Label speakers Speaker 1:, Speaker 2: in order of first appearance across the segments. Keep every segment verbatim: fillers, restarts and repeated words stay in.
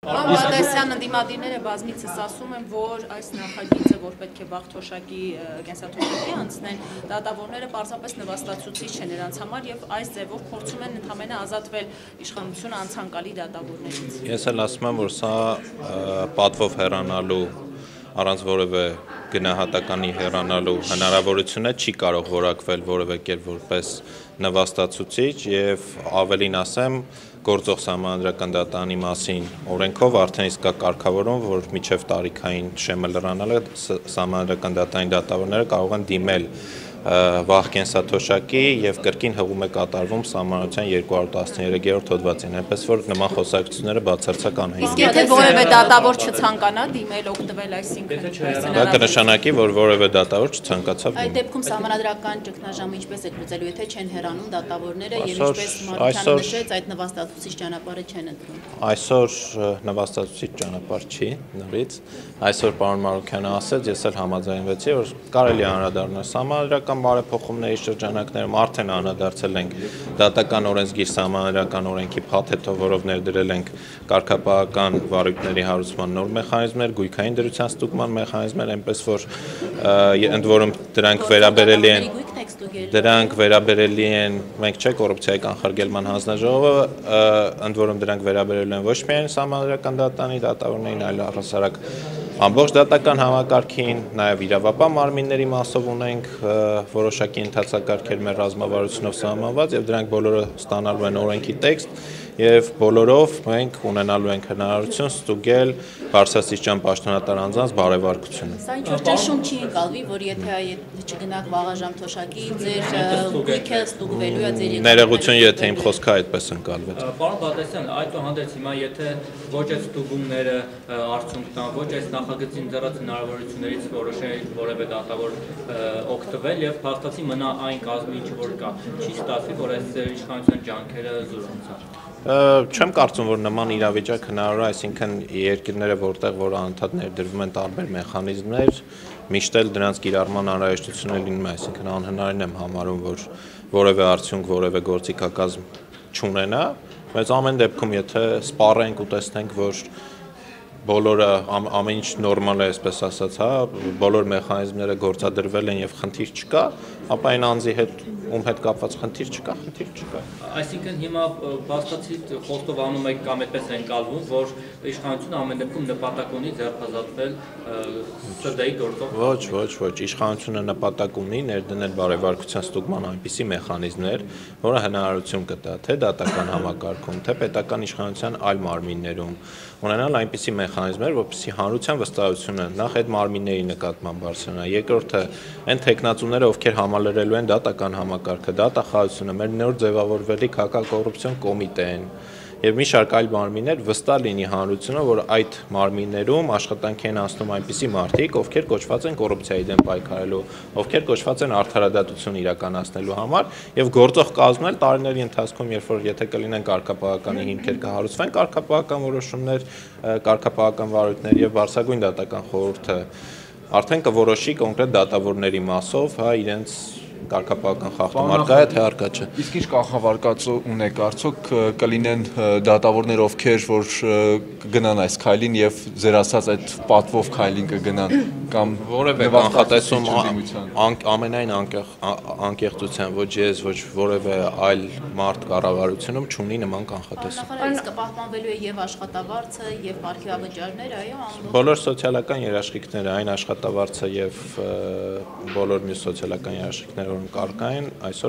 Speaker 1: Պարոն ընդդիմադիրները բազմիցս ասում են, որ այս նախագիծը, որ պետք է վաղ թոշակի կենսաթոշակի անցնեն, դատավորները պարզապես նվաստացուցիչ են նրանց համար եւ այս ձևով փորձում են ընդհանրապես ազատվել իշխանությունը անցանկալի դատավորներից։
Speaker 2: Ես էլ ասում եմ, որ սա պատվով հեռանալու առանց որևէ գնահատականի հեռանալու հնարավորությունը չի կարող որակվել որևէ կերպ որպես նվաստացուցիչ եւ ավելին ասեմ գործող սահմանադրական դատարանի մասին օրենքով արդեն իսկ կա կարգավորում, որ միջև տարիքային շեմը լրանալը սահմանադրական դատարանի դատավորները կարող են դիմել վաղ կենսաթոշակի եւ կրկին հղում է կատարվում սահմանադրության երկու հարյուր տասներեքերորդ հոդվածին, այնպես որ նման խոսակցությունները բացարձակ անհնար։
Speaker 1: Իսկ եթե որևէ դատավոր չցանկանա դիմել օգտվել, այսինքն
Speaker 2: դա կնշանակի, որ որևէ դատավոր չցանկացավ
Speaker 1: դիմել։ Այդ դեպքում սահմանադրական ճգնաժամը ինչպես է լուծելու, եթե չեն հեռանում դատավորները եւ ինչպես Մարությանը նշեց, այդ նվաստացուցիչ ճանապարհը չեն ընտրում։
Speaker 2: Այսօր նվաստացուցիչ ճանապարհ չի նորից։ Այսօր պարոն Մարությանը ասաց, ես էլ համաձայնվեցի, որ կարելի է անդրադառնալ սահմանադրական բարեփոխումների շրջանակներում արդեն անդրադարձել ենք դատական օրենսգիր սահմանադրական օրենքի փաթեթով, որով ներդրել ենք կարգապահական վարույթների հարուցման նոր մեխանիզմներ, գույքային դրության ստուգման մեխանիզմներ, այնպես որ ընդ որում դրանք վերաբերելի են դրանք վերաբերելի են մենք չէ կոռուպցիայի կանխարգելման հանձնաժողովը, ընդ որում դրանք վերաբերելու են ոչ միայն սահմանադրական դատարանի դատավորներին, այլ առհասարակ ամբողջ դատական համակարգին, նաև իրավապահ մարմինների մասով ունենք որոշակի ընթացակարգեր մեր ռազմավարությունով սահմանված եւ դրանք բոլորը ստանալու են օրենքի տեքստ եւ բոլորով մենք ունենալու ենք հնարավորություն ստուգել բարձրաստիճան պաշտոնատար անձանց բարեվարկությունը։
Speaker 1: Սա ինչ որ ճնշում չի ընկալվի, որ եթե չգնաք վաղաժամ թոշակի, ձեր գույքը ստուգվելու է ձեր
Speaker 2: ներողություն, եթե իմ խոսքը այդպես ընկալվեց։
Speaker 3: Պարոն Բադասյան, այդուհանդերձ հիմա եթե ոչ այս ստուգումները արդյունք տան, ոչ այս նախագծին դրած հնարավորություններից որոշել որևէ դատավոր օգտվել եւ փաստացի մնա այն կազմը, ինչ որ կա, չի ստացվի, որ այս իշխանության ջանքերը զորացան։
Speaker 2: Չեմ կարծում, որ նման իրավիճակ հնարավոր է, այսինքն երկրները, որտեղ որ անընդհատ ներդրվում են տարբեր մեխանիզմներ, միշտ էլ դրանց կիրառման անհրաժեշտությունը լինում է, այսինքն անհնարին եմ համարում, որ որևէ արդյունք, որևէ գործիքակազմ չունենա, բայց ամեն դեպքում, եթե սպառենք ու տեսնենք, որ բոլորը ամեն ինչ նորմալ է, այսպես ասած, հա, բոլոր մեխանիզմները գործադրվել են եւ խնդիր չկա, ապա այն անձի հետ ում հետ կապված խնդիր չկա, խնդիր չկա։
Speaker 3: Այսինքն հիմա բացառի խոսքով անում եք կամ այդպես են կալվում, որ իշխանությունը ամեն դեպքում նպատակ ունի ձեռքբազատվել ՍԴ-ի գործով։
Speaker 2: Ոչ, ոչ, ոչ, իշխանությունը նպատակ ունի ներդնել բարեվարկության ստուգման այնպիսի մեխանիզմներ, որը հնարավորություն կտա թե դատական համակարգում, թե պետական իշխանության այլ մարմիններում ունենալ այնպիսի մեխանիզմներ, որպեսզի հանրության վստահությունը նախ այդ մարմինների նկատմամբ բարձրանա, երկրորդը այն տեխնացուները, ովքեր համալրելու են դատական համակարգը, դատախազությունը, մեր նոր ձևավորվելիք հակակոռուպցիոն կոմիտեն եւ մի շարք այլ մարմիններ վստահ լինի հանրությունը, որ այդ մարմիններում աշխատանքի են անցնում այնպիսի մարդիկ, ովքեր կոչված են կոռուպցիայի դեմ պայքարելու, ովքեր կոչված են արդարադատություն իրականացնելու համար եւ գործող կազմն էլ տարիների ընթացքում, երբ որ եթե կլինեն կարգապահականի հիմքեր կհարուցվեն կարգապահական որոշումներ, կարգապահական վարույթներ եւ բարձրագույն դատական խորհուրդը արդեն կորոշի կոնկրետ դատավորների մասով, հա, իրենց կարգապահական խախտումարկա է թե արկա չէ։
Speaker 4: Իսկ ինչ կախավարկած ունեք արդյոք կլինեն դատավորներ, ովքեր որ կգնան այս քայլին եւ ձեր ասած այդ պատվով քայլին կգնան կամ
Speaker 2: որևէ կանխատեսում ամենայն անկեղծության ոչ ես, ոչ որևէ այլ մարդ կառավարությունում չունի նման կանխատեսում։
Speaker 1: Նախարարից կպահպանվելու է եւ աշխատավարձը եւ ապահովավճարները, այո,
Speaker 2: բոլոր սոցիալական երաշխիքները, այն աշխատավարձը եւ բոլոր մյուս սոցիալական երաշխիքները կարգային այսօր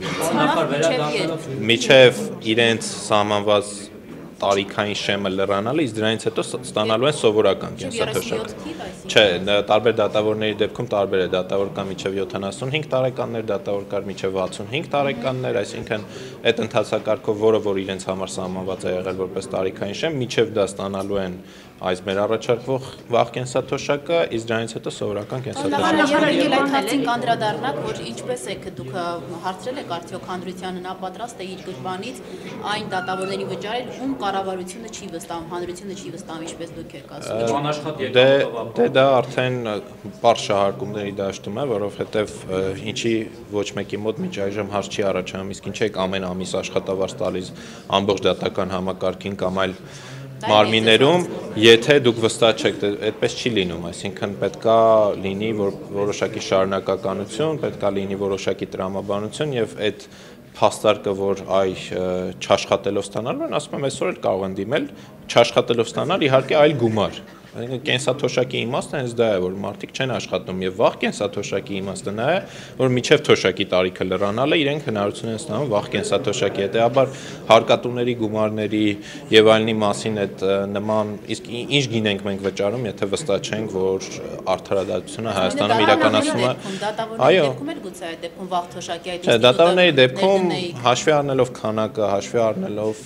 Speaker 2: պահպանվում։ Միջև իրենց սահմանված տարիքային շեմը լրանալը, իսկ դրանից հետո ստանալու են սովորական կենսաթոշակ։ Չէ, տարբեր դատավորների դեպքում տարբեր է, դատավոր կա միջև յոթանասունհինգ տարեկաններ, դատավոր կար միջև վաթսունհինգ տարեկաններ, այսինքն այդ ընթացակարգով, որը որ իրենց համար սահմանված է եղել որպես տարիքային շեմ, միջև դա ստանալու են այս մեր առաջարկվող վաղ կենսաթոշակը, իսկ դրանից հետո սովորական կենսաթոշակ։
Speaker 1: Նախարարել այդ հարցին կանդրադառնաք, որ ինչպես եք դուք հարցրել եք արդյոք հանրությանը նա պատրաստ է իր գրպանից այն դատավորներին վճարել, ում կառավարությունը չի վստահում, հանրությունը չի վստահում, ինչպես դուք եք ասում։
Speaker 2: Դե դա արդեն պարզ շահարկումների դաշտում է, որովհետև ինչի ոչ մեկի մոտ մինչ այժմ հարց չի առաջանում, իսկ ինչ եք ամեն ամիս աշխատավարձ տալիս ամբողջ դատական համակարգին կամ այլ մարմիններում, եթե դուք վստահ չեք, այդպես չի լինում, այսինքն պետքա լինի որոշակի շարունակականություն, պետքա լինի որոշակի տրամաբանություն եւ այդ փաստարկը, որ այ չաշխատելով ստանալու են, ասում եմ, այսօր էլ կարող են դիմել, չաշխատելով ստանալ, իհարկե այլ գումար։ Կենսաթոշակի իմաստը հենց դա է, որ մարդիկ չեն աշխատում եւ վաղ կենսաթոշակի իմաստը նա է, որ միջև թոշակի տարիքը լրանալը իրենք հնարավորություն են ստանում վաղ կենսաթոշակի, հետեւաբար հարկատուների գումարների եւ այլնի մասին այդ նման իսկ ինչ գին ենք մենք վճարում, եթե վստահ չենք, որ արդարադատությունը Հայաստանում իրականացվում է։
Speaker 1: Այո, գուցե այդ դեպքում վաղ թոշակի այդ
Speaker 2: Չէ, դատավորների դեպքում հաշվի առնելով քանակը, հաշվի առնելով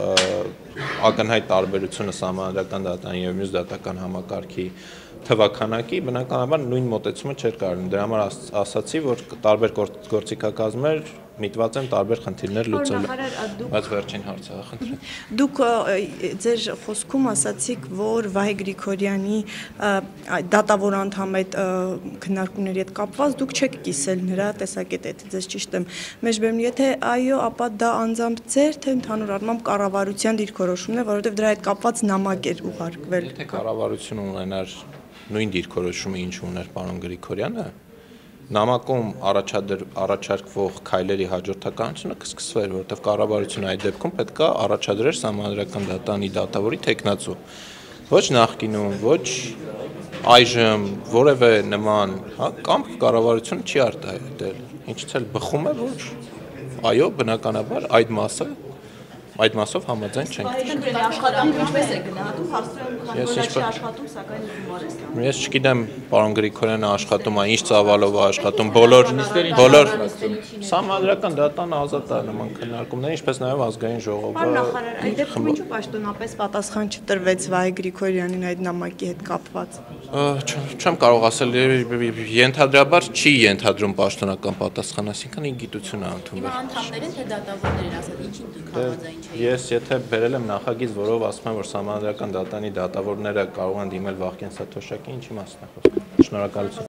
Speaker 2: ակնհայտ տարբերությունը սահմանադրական դատային եւ մյուս դատական համակարգի թվականակի, բնականաբար նույն մոտեցումը չէր կարող։ Դրա համար ասացի, որ տարբեր գործիքակազմեր միտված են տարբեր խնդիրներ լուծելու։ Բայց վերջին հարցը խնդրեմ։
Speaker 5: Դուք ձեր խոսքում ասացիք, որ Վահե Գրիգորյանի դատավոր անդամի այդ քննարկումների հետ կապված դուք չեք կիսել նրա տեսակետը, եթե ձեզ ճիշտ եմ մեջբերում, եթե այո, ապա դա անձամբ ձեր թե ընդհանուր առմամբ կառավարության դիրքորոշումն է, որովհետև դրա հետ կապված նամակ էր ուղարկվել։
Speaker 2: Եթե կառավարությունը ունենար նույն դիրքորոշումը, ինչ ուներ պարոն Գրիգորյանը, նամակում առաջարկվող քայլերի հաջորդականությունը կսկսվեր, որովհետև կառավարությունը այդ դեպքում պետք է առաջադրեր սահմանադրական դատանի դատավորի թեկնածու։ Ոչ նախկինում, ոչ այժմ որևէ նման, հա, կամ կառավարությունը չի արտահայտել։ Ինչից էլ բխում է, որ այո, բնականաբար այդ մասը այդ մասով համաձայն չենք։
Speaker 5: Աշխատանքը ինչպես է գնահատում, հարցրել եմ, քանի որ չի աշխատում, սակայն գումար է ստանում։
Speaker 2: Ես չգիտեմ, պարոն Գրիգորյանը աշխատում է, ինչ ծավալով է աշխատում, բոլոր բոլոր սահմանադրական դատան ազատ է նման քննարկումներ, ինչպես նաև ազգային ժողովը։
Speaker 5: Պարոն նախարար, այդ դեպքում ինչու պաշտոնապես պատասխան չտրվեց Վահե Գրիգորյանին այդ նամակի հետ կապված։
Speaker 2: Չեմ կարող ասել, ենթադրաբար չի ենթադրում պաշտոնական պատասխան, այսինքն ի գիտություն է ընդունվել։
Speaker 1: Հիմա անդամներին թե դատավորներին ասած ինչին դուք համաձայն չեք։
Speaker 2: Ես եթե բերել եմ նախագիծ, որով ասում եմ, որ սահմանադրական դատանի դատավորները կարող են դիմել վաղ կենսաթոշակի, ինչի մասն է խոսքը։ Շնորհակալություն։